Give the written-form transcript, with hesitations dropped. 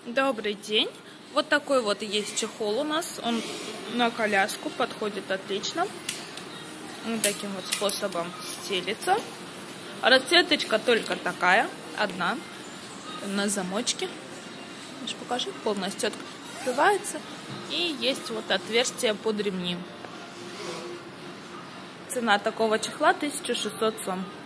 Добрый день. Вот такой вот есть чехол у нас. Он на коляску подходит отлично. Вот таким вот способом стелится. Расцветочка только такая, одна, на замочке. Покажи, полностью открывается. И есть вот отверстие под ремни. Цена такого чехла 1600 сом.